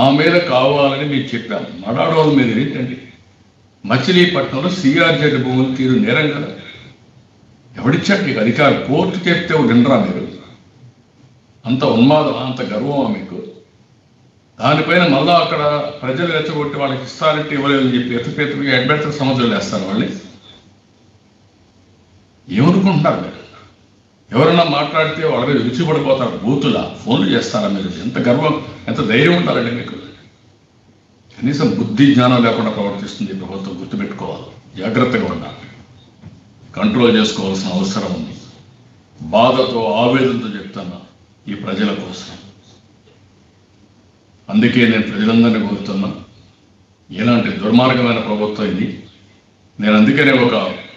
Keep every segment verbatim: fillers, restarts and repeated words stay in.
మీద కావాలని మేము చెప్పాం. మడాడోళ్ళ మీద ఏంటండి? మచిలీపట్నంలో సిఆర్జెడ్ భూములు తీరు నేరం కదా. ఎవడిచ్చాడు నీకు అధికారం? కోర్టు చెప్తే వినరా మీరు? అంత ఉన్మాదం, అంత గర్వమా మీకు? దానిపైన మళ్ళా అక్కడ ప్రజలు రెచ్చగొట్టి వాళ్ళకి ఇస్తారంటే ఇవ్వలేదని చెప్పి ఎత్తుపెత్తుగా ఎడ్బెత్తు సంవత్సరాలు వేస్తారు. వాళ్ళని ఏమనుకుంటున్నారు మీరు? ఎవరన్నా మాట్లాడితే వాళ్ళకి రుచిపడిపోతారు. బూతులా ఫోన్లు చేస్తారా మీరు? ఎంత గర్వం, ఎంత ధైర్యం ఉండాలండి మీకు? కనీసం బుద్ధి జ్ఞానం లేకుండా ప్రవర్తిస్తుంది ప్రభుత్వం. గుర్తుపెట్టుకోవాలి, జాగ్రత్తగా ఉండాలి, కంట్రోల్ చేసుకోవాల్సిన అవసరం ఉంది. బాధతో ఆవేదనతో చెప్తున్నా ఈ ప్రజల కోసం. అందుకే నేను ప్రజలందరినీ కోరుతున్నా, ఇలాంటి దుర్మార్గమైన ప్రభుత్వం ఇది. నేను అందుకనే ఒక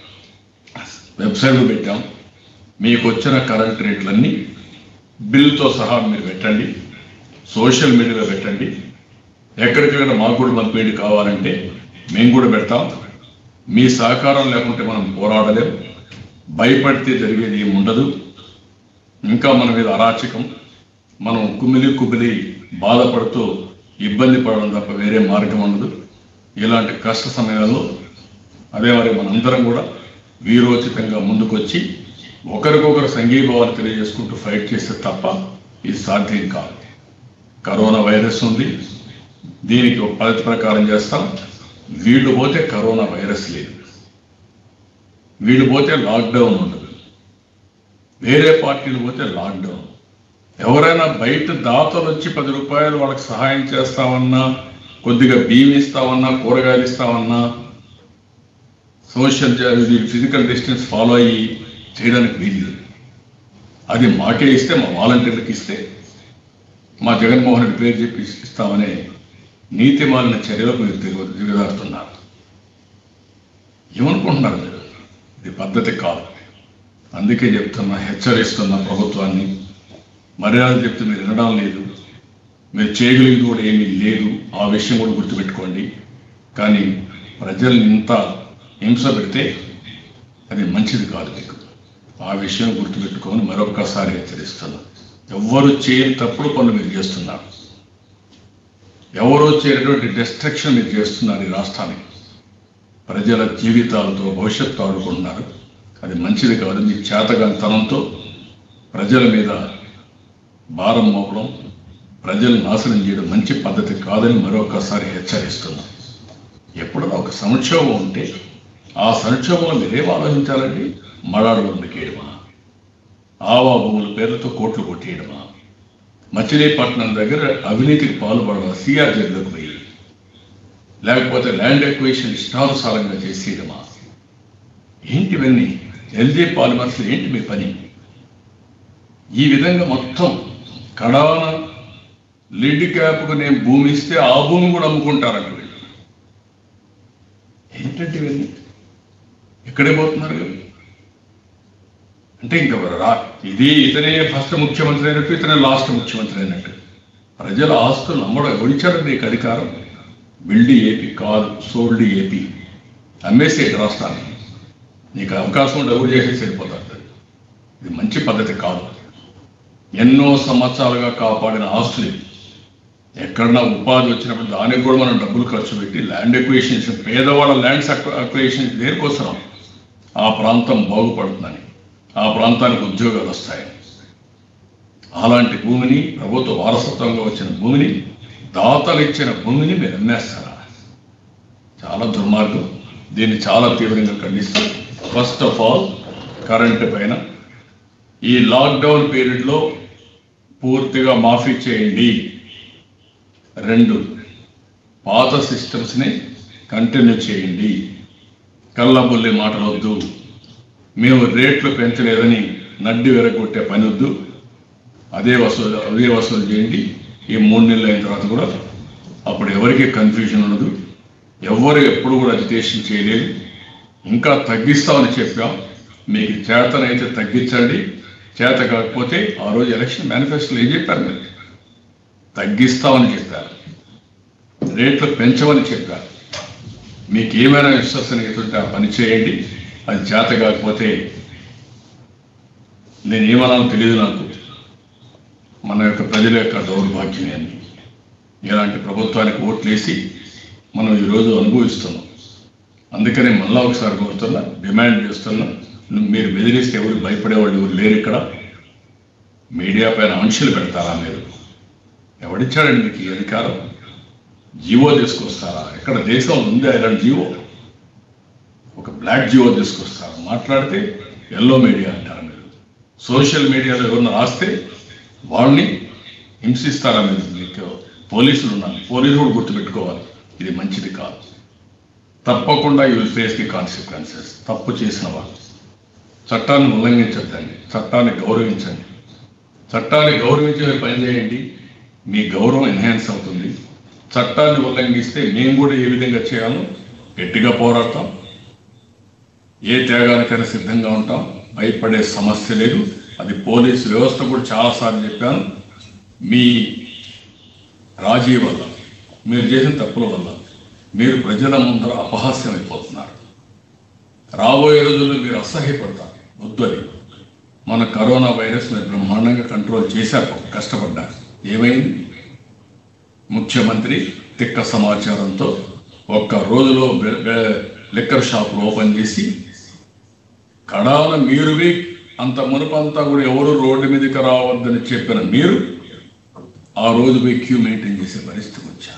వెబ్సైట్లో పెట్టాం. మీకు వచ్చిన కరెంట్ రేట్లన్నీ బిల్లుతో సహా మీరు పెట్టండి, సోషల్ మీడియాలో పెట్టండి. ఎక్కడికైనా మాకు కూడా పంపిణీ కావాలంటే మేము కూడా పెడతాం. మీ సహకారం లేకుంటే మనం పోరాడలేం. భయపడితే జరిగేది ఏమి ఉండదు. ఇంకా మన మీద అరాచకం, మనం కుమిలి కుమిలి బాధపడుతూ ఇబ్బంది పడడం తప్ప వేరే మార్గం ఉండదు. ఇలాంటి కష్ట సమయాల్లో అదే మరి మనందరం కూడా వీరోచితంగా ముందుకొచ్చి ఒకరికొకరు సంఘీభావాలు తెలియజేసుకుంటూ ఫైట్ చేస్తే తప్ప ఇది సాధ్యం కాదు. కరోనా వైరస్ ఉంది, దీనికి ఒక పద్ధతి ప్రకారం చేస్తాం. వీళ్ళు పోతే కరోనా వైరస్ లేదు, వీళ్ళు పోతే లాక్డౌన్ ఉండదు, వేరే పార్టీలు పోతే లాక్డౌన్. ఎవరైనా బయట దాతలు వచ్చి పది రూపాయలు వాళ్ళకి సహాయం చేస్తామన్నా, కొద్దిగా బియ్యం ఇస్తామన్నా, కూరగాయలు ఇస్తామన్నా, సోషల్ ఫిజికల్ డిస్టెన్స్ ఫాలో అయ్యి చేయడానికి వీలు. అది మాకే ఇస్తే, మా వాలంటీర్లకు ఇస్తే, మా జగన్మోహన్ రెడ్డి పేరు చెప్పి ఇస్తామనే నీతి మాలిన చర్యలకు మీరు తిరుగు దిగజారుతున్నారు. ఏమనుకుంటున్నారు మీరు? ఇది పద్ధతి కాదు. అందుకే చెప్తున్నా, హెచ్చరిస్తున్న ప్రభుత్వాన్ని. మర్యాద చెప్తే మీరు వినడం లేదు, మీరు చేయగలిగింది కూడా ఏమీ లేదు. ఆ విషయం కూడా గుర్తుపెట్టుకోండి. కానీ ప్రజల్ని ఇంత హింస పెడితే అది మంచిది కాదు మీకు. ఆ విషయం గుర్తుపెట్టుకొని మరొకసారి హెచ్చరిస్తున్నా. ఎవ్వరు చేయని తప్పుడు పనులు మీరు చేస్తున్నారు. ఎవరో చేయనటువంటి డిస్ట్రక్షన్ మీరు చేస్తున్నారు ఈ రాష్ట్రానికి. ప్రజల జీవితాలతో భవిష్యత్తు ఆడుకుంటున్నారు. అది మంచిది కాదు. మీ చేతగానితనంతో ప్రజల మీద భారం మోపడం, ప్రజలను నాశనం చేయడం మంచి పద్ధతి కాదని మరొకసారి హెచ్చరిస్తున్నాం. ఎప్పుడన్నా ఒక సంక్షోభం ఉంటే ఆ సంక్షోభంలో మీరేం ఆలోచించాలండి? మడాడులు మీకేయడమా? ఆవా భూముల పేర్లతో కోట్లు కొట్టేయడమా? మచిలీపట్నం దగ్గర అవినీతికి పాల్పడడం, సిఆర్జెడ్లోకి పోయి, లేకపోతే ల్యాండ్ ఎక్విజిషన్ ఇష్టానుసారంగా చేసేయడమా? ఏంటివన్నీ? ఎల్జీ పాలిమర్స్ ఏంటి మీ పని? ఈ విధంగా మొత్తం కడాన లిడ్ క్యాప్కు నేను భూమి ఇస్తే ఆ భూమి కూడా అమ్ముకుంటారంట వీళ్ళు. ఏంటంటే ఇవన్నీ ఎక్కడే పోతున్నారు కదా? అంటే ఇంకా రా ఇది ఇతనే ఫస్ట్ ముఖ్యమంత్రి అయినట్టు, ఇతనే లాస్ట్ ముఖ్యమంత్రి అయినట్టు. ప్రజల ఆస్తులు నమ్మడం ఒడిచారు నీకు అధికారం. బిల్డ్ ఏపీ కాదు, సోల్డ్ ఏపీ. అమ్మేసే రాష్ట్రాన్ని. నీకు అవకాశం డబ్బులు చేసేసి వెళ్ళిపోతారు. ఇది మంచి పద్ధతి కాదు. ఎన్నో సంవత్సరాలుగా కాపాడిన ఆస్తులు ఎక్కడన్నా ఉపాధి వచ్చినప్పుడు దానికి కూడా మనం డబ్బులు ఖర్చు పెట్టి ల్యాండ్ ఎక్విజిషన్స్, పేదవాళ్ళ ల్యాండ్స్ అక్విజిషన్స్ దేనికోసం? ఆ ప్రాంతం బాగుపడుతుందని, ఆ ప్రాంతానికి ఉద్యోగాలు వస్తాయి. అలాంటి భూమిని, ప్రభుత్వ వారసత్వంగా వచ్చిన భూమిని, దాతలు ఇచ్చిన భూమిని మీరు అమ్మేస్తారా? చాలా దుర్మార్గం. దీన్ని చాలా తీవ్రంగా ఖండిస్తాం. ఫస్ట్ ఆఫ్ ఆల్ కరెంటు పైన ఈ లాక్డౌన్ పీరియడ్లో పూర్తిగా మాఫీ చేయండి. రెండు, పాత సిస్టమ్స్ని కంటిన్యూ చేయండి. కళ్ళబుల్లి మాటలు వద్దు. మేము రేట్లు పెంచలేదని నడ్డి వెరగొట్టే పని వద్దు. అదే వసూలు అదే వసూలు చేయండి. ఈ మూడు నెలలు అయిన తర్వాత కూడా అప్పుడు ఎవరికి కన్ఫ్యూజన్ ఉండదు. ఎవరు ఎప్పుడు కూడా అజిటేషన్ చేయలేదు. ఇంకా తగ్గిస్తామని చెప్పాం. మీకు చేతనైతే తగ్గించండి, చేత కాకపోతే ఆ రోజు ఎలక్షన్ మేనిఫెస్టోలో ఏం చెప్పారు? మీరు తగ్గిస్తామని చెప్పారు, రేట్లు పెంచమని చెప్పారు. మీకు ఏమైనా విశ్వసనీయత ఉంటే ఆ పని చేయండి. అది చేత కాకపోతే నేను ఏమన్నానో తెలియదు నాకు. మన యొక్క ప్రజల యొక్క దౌర్భాగ్యం అని ఇలాంటి ప్రభుత్వానికి ఓట్లేసి మనం ఈరోజు అనుభవిస్తున్నాం. అందుకనే మళ్ళా ఒకసారి కోరుతున్నా, డిమాండ్ చేస్తున్నా, మీరు బెదిరిస్తే ఎవరు భయపడేవాళ్ళు ఎవరు లేరు. ఇక్కడ మీడియా పైన ఆంక్షలు పెడతారా? మీరు ఎవడిచ్చాడండి మీకు ఈ అధికారం? జీవో తీసుకొస్తారా? ఎక్కడ దేశం ఉంది ఇలాంటి జీవో? ఒక బ్లాక్ జీవో తీసుకొస్తారా? మాట్లాడితే ఎల్లో మీడియా అంటారా మీరు? సోషల్ మీడియాలో ఎవరిని రాస్తే వాళ్ళని హింసిస్తారా మీరు? మీకు పోలీసులు ఉన్నారు, పోలీసులు కూడా గుర్తుపెట్టుకోవాలి, ఇది మంచిది కాదు. తప్పకుండా you will face the consequences. తప్పు చేసిన వాళ్ళు చట్టాన్ని ఉల్లంఘించద్దండి, చట్టాన్ని గౌరవించండి. చట్టాన్ని గౌరవించి మీరు పనిచేయండి, మీ గౌరవం ఎన్హాన్స్ అవుతుంది. చట్టాన్ని ఉల్లంఘిస్తే మేము కూడా ఏ విధంగా చేయాలో గట్టిగా పోరాడతాం, ఏ త్యాగానికైనా సిద్ధంగా ఉంటాం. భయపడే సమస్య లేదు. అది పోలీసు వ్యవస్థ కూడా చాలాసార్లు చెప్పాను. మీ రాజీ వల్ల, మీరు చేసిన తప్పుల వల్ల మీరు ప్రజల ముందర అపహాస్యం అయిపోతున్నారు. రాబోయే రోజుల్లో మీరు అసహ్యపడతారు. వద్దు, అది మన కరోనా వైరస్ మీరు బ్రహ్మాండంగా కంట్రోల్ చేశారు, కష్టపడ్డారు. ఏమైంది? ముఖ్యమంత్రి తిక్క సమాచారంతో ఒక్క రోజులో లిక్కర్ షాపులు ఓపెన్ చేసి కడాల మీరువి అంత మునుపంతా కూడా ఎవరు రోడ్డు మీదకి రావద్దని చెప్పిన మీరు ఆ రోజు పోయి క్యూ మెయింటైన్ చేసే పరిస్థితికి వచ్చారు.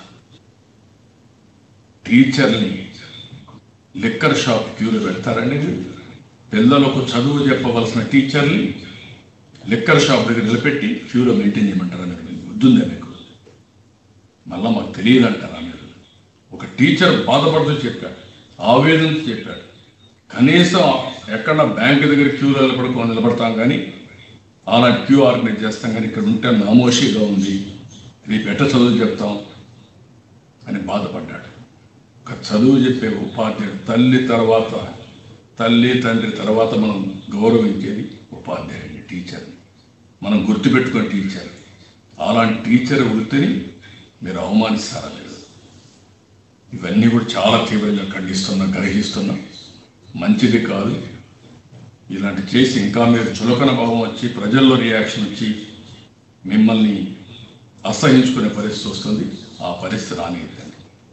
టీచర్ని లిక్కర్ షాప్ క్యూలో పెడతారండి? పిల్లలకు చదువు చెప్పవలసిన టీచర్ని లిక్కర్ షాప్ దగ్గర నిలబెట్టి క్యూలో మెయింటైన్ చేయమంటారా? మీకు బుద్ధుందా? మీకు మళ్ళా మాకు తెలియదంటారా? మీరు ఒక టీచర్ బాధపడుతూ చెప్పాడు, ఆవేదనతో చెప్పాడు. కనీసం ఎక్కడ బ్యాంకు దగ్గర క్యూలో నిలబడుకో నిలబడతాం కానీ అలాంటి క్యూ ఆర్గనైజ్ చేస్తాం కానీ ఇక్కడ ఉంటే నామోషిగా ఉంది, రేపు ఎట్ట చదువు చెప్తాం అని బాధపడ్డాడు. ఒక చదువు చెప్పే ఉపాధ్యాయుడు తల్లి తర్వాత తల్లి తండ్రి తర్వాత మనం గౌరవించేది ఉపాధ్యాయుడిని, టీచర్ని. మనం గుర్తుపెట్టుకునే టీచర్. అలాంటి టీచర్ వృత్తిని మీరు అవమానిస్తారా? లేదు. ఇవన్నీ కూడా చాలా తీవ్రంగా ఖండిస్తున్నా, గ్రహిస్తున్నా. మంచిది కాదు. ఇలాంటి చేసి ఇంకా మీరు చులకన భావం వచ్చి ప్రజల్లో రియాక్షన్ వచ్చి మిమ్మల్ని అసహించుకునే పరిస్థితి వస్తుంది. ఆ పరిస్థితి రానిద్దండి.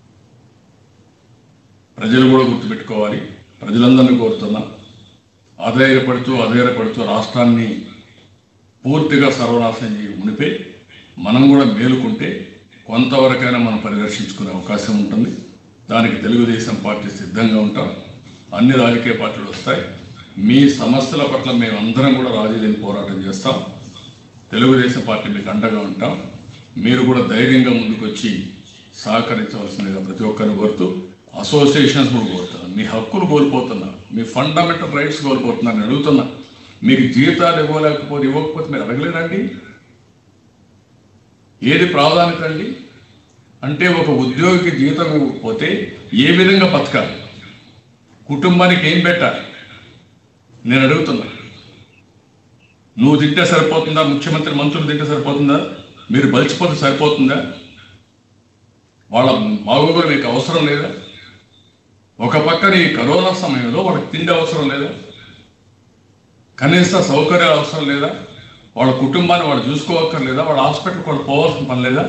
ప్రజలు కూడా గుర్తుపెట్టుకోవాలి. ప్రజలందరినీ కోరుతున్నా, అధైర్యపడుతూ అధైర్యపడుతూ రాష్ట్రాన్ని పూర్తిగా సర్వనాశనం చేయ మునిపే మనం కూడా మేలుకుంటే కొంతవరకైనా మనం పరిరక్షించుకునే అవకాశం ఉంటుంది. దానికి తెలుగుదేశం పార్టీ సిద్ధంగా ఉంటాం. అన్ని రాజకీయ పార్టీలు వస్తాయి. మీ సమస్యల పట్ల మేమందరం కూడా రాజీ లేని పోరాటం చేస్తాం. తెలుగుదేశం పార్టీ మీకు అండగా ఉంటాం. మీరు కూడా ధైర్యంగా ముందుకు వచ్చి సహకరించవలసిందిగా ప్రతి ఒక్కరిని కోరుతూ, అసోసియేషన్స్ కూడా కోరుతున్నారు. మీ హక్కులు కోల్పోతున్నారు, మీ ఫండమెంటల్ రైట్స్ కోల్పోతున్నారు. నేను అడుగుతున్నా, మీకు జీతాలు ఇవ్వలేకపోతే ఇవ్వకపోతే మీరు అడగలేరండి? ఏది ప్రాధాన్యత అండి? అంటే ఒక ఉద్యోగికి జీతం ఇవ్వకపోతే ఏ విధంగా బతకాలి? కుటుంబానికి ఏం పెట్టాలి? నేను అడుగుతున్నా. నువ్వు తింటే సరిపోతుందా? ముఖ్యమంత్రి మంత్రులు తింటే సరిపోతుందా? మీరు బలిచిపోతే సరిపోతుందా? వాళ్ళ బాగోగులు మీకు అవసరం లేదా? ఒక పక్కన ఈ కరోనా సమయంలో వాళ్ళకి తిండి అవసరం లేదా? కనీస సౌకర్యాలు అవసరం లేదా? వాళ్ళ కుటుంబాన్ని వాళ్ళు చూసుకోవక్కర్లేదా? వాళ్ళ హాస్పిటల్కి వాళ్ళు పోవాల్సిన పని లేదా?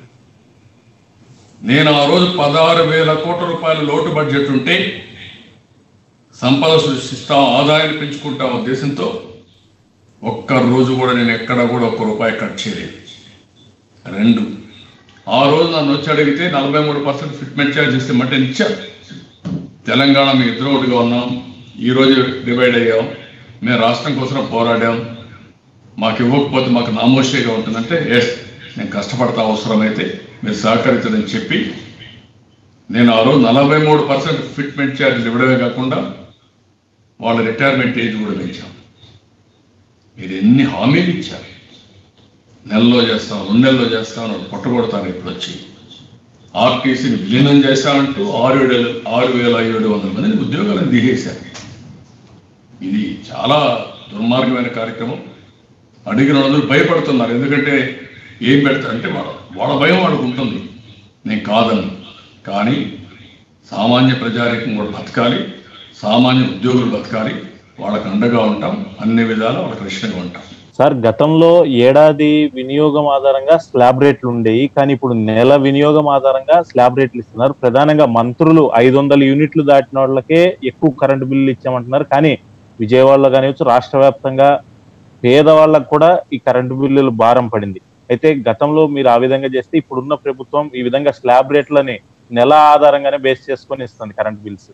నేను ఆ రోజు పదహారు వేల కోట్ల రూపాయల లోటు బడ్జెట్ ఉంటే సంపద సృష్టిస్తాం, ఆదాయాన్ని పెంచుకుంటాం ఉద్దేశంతో ఒక్క రోజు కూడా నేను ఎక్కడ కూడా ఒక్క రూపాయి కట్ చేయలేదు. రెండు, ఆ రోజు నన్ను వచ్చి అడిగితే నలభై మూడు పర్సెంట్ ఫిట్మెంట్ ఛార్జ్ ఇస్తామంటే ఇచ్చారు. తెలంగాణ మీ ఇద్దరు ఒకటిగా ఉన్నాం, ఈరోజు డివైడ్ అయ్యాం, మేము రాష్ట్రం కోసం పోరాడాం, మాకు ఇవ్వకపోతే మాకు నామోషిగా ఉంటుందంటే ఎస్ నేను కష్టపడతా, అవసరమైతే మీరు సహకరించదని చెప్పి నేను ఆ రోజు నలభై మూడు పర్సెంట్ ఫిట్మెంట్ ఛార్జీలు ఇవ్వడమే కాకుండా వాళ్ళ రిటైర్మెంట్ ఏజ్ కూడా పెంచాం. మీరు ఎన్ని హామీలు ఇచ్చారు? నెలలో చేస్తాం, రెండు నెలల్లో చేస్తాం, పొట్టగొడతాను. ఇప్పుడు వచ్చి ఆర్టీసీని విలీనం చేశామంటూ ఆరు ఏడు ఆరు వేల ఏడు వందల మందిని ఉద్యోగాలను దిగేశారు. ఇది చాలా దుర్మార్గమైన కార్యక్రమం. అడిగిన వాళ్ళందరూ భయపడుతున్నారు. ఎందుకంటే ఏం పెడతారంటే వాళ్ళ వాళ్ళ భయం వాళ్ళకు ఉంటుంది. నేను కాదను, కానీ సామాన్య ప్రజారికం కూడా బతకాలి, సామాన్య ఉద్యోగులు బతకాలి. వాళ్ళకు అండగా ఉంటాం, అన్ని విధాలు వాళ్ళకి రక్షణగా ఉంటాం. సార్ గతంలో ఏడాది వినియోగం ఆధారంగా స్లాబ్ రేట్లు ఉండేవి, కానీ ఇప్పుడు నెల వినియోగం ఆధారంగా స్లాబ్ రేట్లు ఇస్తున్నారు. ప్రధానంగా మంత్రులు ఐదు వందల యూనిట్లు దాటిన వాళ్ళకే ఎక్కువ కరెంటు బిల్లులు ఇచ్చామంటున్నారు. కానీ విజయవాడలో కానివచ్చు రాష్ట్ర వ్యాప్తంగా పేదవాళ్ళకు కూడా ఈ కరెంటు బిల్లులు భారం పడింది. అయితే గతంలో మీరు ఆ విధంగా చేస్తే ఇప్పుడున్న ప్రభుత్వం ఈ విధంగా స్లాబ్ రేట్లని నెల ఆధారంగానే బేస్ చేసుకొని ఇస్తుంది కరెంట్ బిల్స్.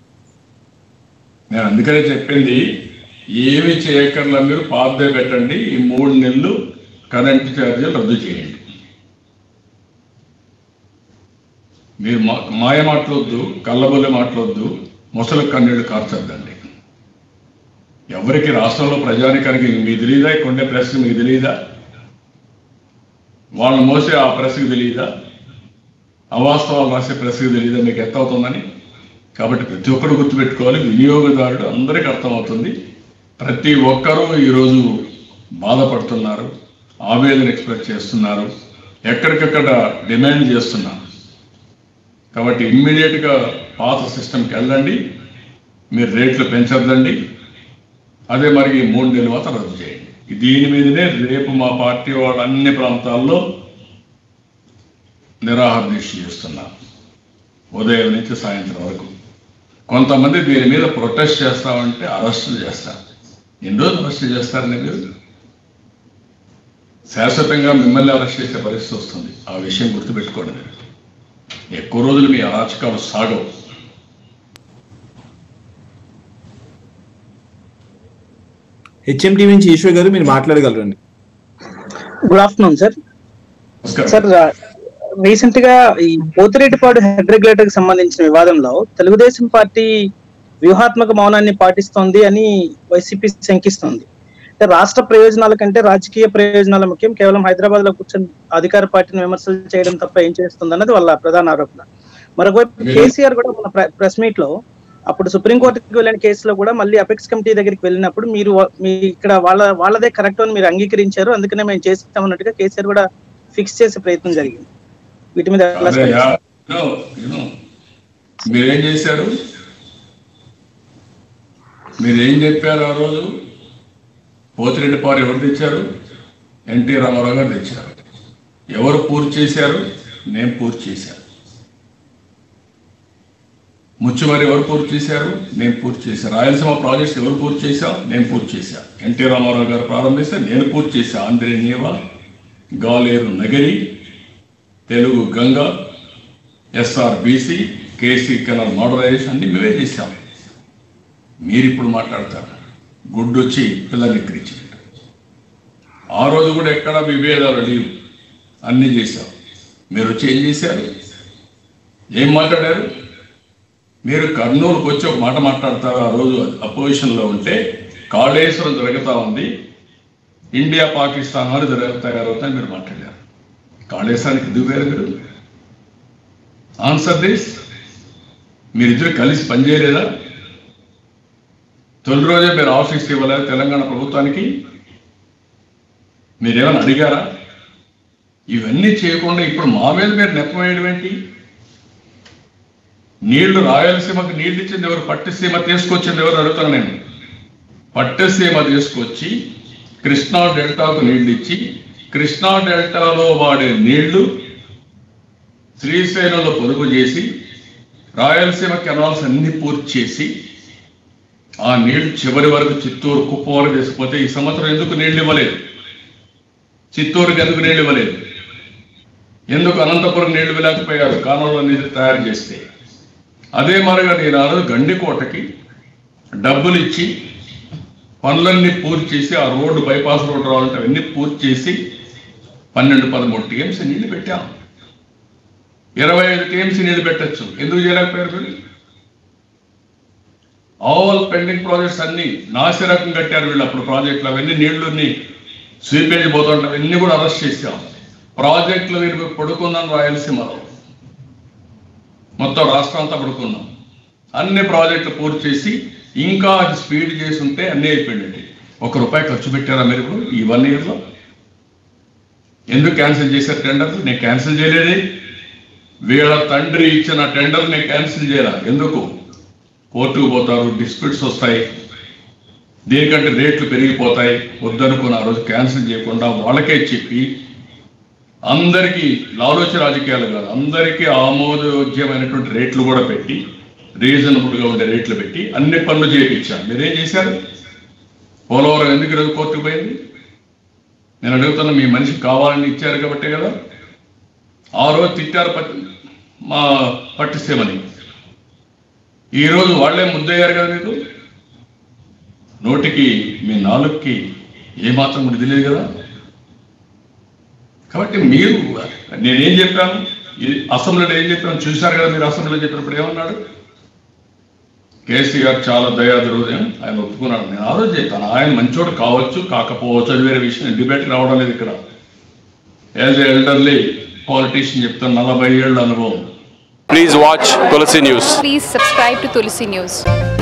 నేను అందుకనే చెప్పింది, ఏమి చేయకర్లా మీరు పాతదే పెట్టండి, ఈ మూడు నెలలు కరెంటు ఛార్జీలు రద్దు చేయండి. మీరు మా మాయ మాట్లాడొద్దు, కళ్ళబొల్లి మాట్లాడొద్దు, ముసలి కన్నీళ్ళు కార్చొద్దండి. ఎవరికి రాష్ట్రంలో ప్రజానికానికి మీకు తెలియదా? కొండే ప్రెస్ మీకు తెలియదా? వాళ్ళని మోసే ఆ ప్రెస్కి తెలియదా? అవాస్తవాలు రాసే ప్రెస్కి తెలియదా మీకు ఎంత అవుతుందని? కాబట్టి ప్రతి ఒక్కరు గుర్తుపెట్టుకోవాలి, వినియోగదారుడు అందరికీ అర్థమవుతుంది. ప్రతి ఒక్కరూ ఈరోజు బాధపడుతున్నారు, ఆవేదన ఎక్స్ప్రెస్ చేస్తున్నారు, ఎక్కడికక్కడ డిమాండ్ చేస్తున్నారు. కాబట్టి ఇమ్మీడియట్గా పాత సిస్టమ్కి వెళ్ళండి, మీరు రేట్లు పెంచద్దండి. అదే మరి మూడు నెలల మాత్రం రద్దు చేయండి. దీని మీదనే రేపు మా పార్టీ వాళ్ళు అన్ని ప్రాంతాల్లో నిరాహార దీక్ష చేస్తున్నారు, ఉదయం నుంచి సాయంత్రం వరకు. కొంతమంది దీని మీద ప్రొటెస్ట్ చేస్తామంటే అరెస్టులు చేస్తారు. ఎన్ని రోజులు అరెస్ట్ చేస్తారని మీరు? శాశ్వతంగా మిమ్మల్ని అరెస్ట్ చేసే పరిస్థితి వస్తుంది. ఆ విషయం గుర్తుపెట్టుకోండి. మీరు ఎక్కువ రోజులు మీ అరాచకాలు సాగవు. హెచ్ఎంటీ నుంచి ఈశ్వర్ గారు మీరు మాట్లాడగలరండి. Good afternoon sir. Sir recent గా ఈ పోతిరెడ్డిపాడు హెడ్ రెగ్యులేటర్ కి సంబంధించిన వివాదంలో తెలుగుదేశం పార్టీ వ్యూహాత్మక మౌనాన్ని పాటిస్తోంది అని వైసీపీ శంకిస్తోంది. అంటే రాష్ట్ర ప్రయోజనాల కంటే రాజకీయ ప్రయోజనాల ముఖ్యం, కేవలం హైదరాబాద్ లో కూర్చొని అధికార పార్టీని విమర్శలు చేయడం తప్ప ఏం చేస్తుంది అన్నది వాళ్ళ ప్రధాన ఆరోపణ. మరొకవైపు కేసీఆర్ కూడా మన ప్రెస్ మీట్ లో అప్పుడు సుప్రీంకోర్టుకి వెళ్ళిన కేసులో కూడా మళ్ళీ అపెక్స్ కమిటీ దగ్గరికి వెళ్ళినప్పుడు మీరు మీ ఇక్కడ వాళ్ళ వాళ్ళదే కరెక్ట్ అని మీరు అంగీకరించారు, అందుకనే మేము చేస్తామన్నట్టుగా కేసీఆర్ కూడా ఫిక్స్ చేసే ప్రయత్నం జరిగింది. వీటి మీద మీరేం చేశారు? మీరేం చెప్పారు ఆ రోజు? పోతిరెడ్డిపాడు ఎవరు తెచ్చారు? ఎన్టీ రామారావు గారు తెచ్చారు. ఎవరు పూర్తి చేశారు? నేను పూర్తి చేశాను. ముచ్చుమరి ఎవరు పూర్తి చేశారు? నేను పూర్తి చేశాను. రాయలసీమ ప్రాజెక్ట్స్ ఎవరు పూర్తి చేశాం? నేను పూర్తి చేశాను. ఎన్టీ రామారావు గారు ప్రారంభిస్తే నేను పూర్తి చేశాను. Handri Neeva, Galeru Nagari, Telugu Ganga, SRBC, KC canal modernisation అన్ని మేమే చేశాం. మీరు ఇప్పుడు మాట్లాడతారు గుడ్డు వచ్చి పిల్లల్ని ఎక్కిరించినట్టు. ఆ రోజు కూడా ఎక్కడ విభేదాలు లేవు, అన్నీ చేశాం. మీరు వచ్చి ఏం చేశారు? ఏం మాట్లాడారు? మీరు కర్నూలుకు వచ్చి ఒక మాట మాట్లాడతారు. ఆ రోజు అపోజిషన్లో ఉంటే కాళేశ్వరం జరుగుతూ ఉంది, ఇండియా పాకిస్తాన్ అని జరుగు తయారవుతాయని మీరు మాట్లాడారు. కాళేశ్వరానికి ఎందుకు వేరు? మీరు ఆన్సర్ దిస్. మీరిద్దరు కలిసి పనిచేయలేదా? తొలి రోజే మీరు ఆఫీస్కి ఇవ్వలేదు తెలంగాణ ప్రభుత్వానికి? మీరేమైనా అడిగారా? ఇవన్నీ చేయకుండా ఇప్పుడు మా మీద మీరు నెపం వేయడం ఏంటి? నీళ్లు రాయలసీమకు నీళ్ళు ఇచ్చింది ఎవరు? పట్టిసీమ తీసుకొచ్చింది ఎవరు అడుగుతాను నేను. పట్టిసీమ తీసుకొచ్చి కృష్ణా డెల్టాకు నీళ్లు ఇచ్చి కృష్ణా డెల్టాలో వాడే నీళ్లు శ్రీశైలంలో పొదుపు చేసి రాయలసీమ కెనాల్స్ అన్ని పూర్తి చేసి ఆ నీళ్లు చివరి వరకు చిత్తూరు కుప్ప వరకు తీసుకుపోతే ఈ సంవత్సరం ఎందుకు నీళ్లు ఇవ్వలేదు? చిత్తూరుకి ఎందుకు నీళ్లు ఇవ్వలేదు? ఎందుకు అనంతపురం నీళ్లు ఇవ్వలేకపోయారు కాలువలో నీళ్ళు తయారు చేస్తే? అదే మరిగా నేను ఆ రోజు గండికోటకి డబ్బులు ఇచ్చి పనులన్నీ పూర్తి చేసి ఆ రోడ్డు బైపాస్ రోడ్డు రావాలంటే అవన్నీ పూర్తి చేసి పన్నెండు పదమూడు టీఎంసీ నీళ్లు పెట్టాం. ఇరవై ఐదు టీఎంసీ నీళ్లు పెట్టచ్చు, ఎందుకు చేయలేకపోయారు మీరు? ఆల్ పెండింగ్ ప్రాజెక్ట్స్ అన్ని నాసిరకం కట్టారు వీళ్ళు. అప్పుడు ప్రాజెక్టులు అవన్నీ నీళ్లుని స్వీపేజ్ పోతుంటే అవన్నీ కూడా అరెస్ట్ చేశాం. ప్రాజెక్టులు మీరు పడుకున్నాం రాయలసీమలో, మొత్తం రాష్ట్రం అంతా పడుకున్నాం. అన్ని ప్రాజెక్టులు పూర్తి చేసి ఇంకా అది స్పీడ్ చేసి ఉంటే అన్నీ అయిపోయింది. ఒక రూపాయి ఖర్చు పెట్టారా మీరు ఇప్పుడు ఈ వన్ ఇయర్లో? ఎందుకు క్యాన్సిల్ చేశారు టెండర్లు? నేను క్యాన్సిల్ చేయలేదే. వీళ్ళ తండ్రి ఇచ్చిన టెండర్ నేను క్యాన్సిల్ చేయాల. ఎందుకు? కోర్టుకు పోతారు, డిస్ప్యూట్స్ వస్తాయి, దీనికంటే రేట్లు పెరిగిపోతాయి వద్దనుకుని ఆ రోజు క్యాన్సిల్ చేయకుండా వాళ్ళకే చెప్పి అందరికీ లాలోచ రాజకీయాలు కాదు, అందరికీ ఆమోదయోగ్యమైనటువంటి రేట్లు కూడా పెట్టి, రీజనబుల్గా ఉండే రేట్లు పెట్టి అన్ని పనులు చేయించాను. మీరేం చేశారు? పోలవరం ఎందుకు ఈరోజు కోర్టుకు పోయింది? నేను అడుగుతున్నా, మీ మనిషికి కావాలని ఇచ్చారు కాబట్టే కదా. ఆ రోజు తిట్టారు పట్టి మా పట్టిస్తేమని, ఈరోజు వాళ్ళే ముద్దయ్యారు కదా. మీకు నోటికి మీ నాలుగుకి ఏమాత్రం కూడా తెలియదు కదా. కాబట్టి మీరు, నేనేం చెప్పాను అసెంబ్లీలో ఏం చెప్పాను చూశారు కదా. మీరు అసెంబ్లీలో చెప్పినప్పుడు ఏమన్నాడు? కేసీఆర్ చాలా దయాది హృదయం, ఆయన ఒప్పుకున్నాడు. నేను ఆ రోజు చెప్పాను, ఆయన మంచోడు కావచ్చు కాకపోవచ్చు, అది వేరే విషయం, డిబేట్ రావడం లేదు ఇక్కడ. యాజ్ ఎ ఎల్డర్లీ పాలిటీషియన్ చెప్తాను, నలభై ఏళ్ళ అనుభవం. Please watch Tulsi News. Please subscribe to Tulsi News.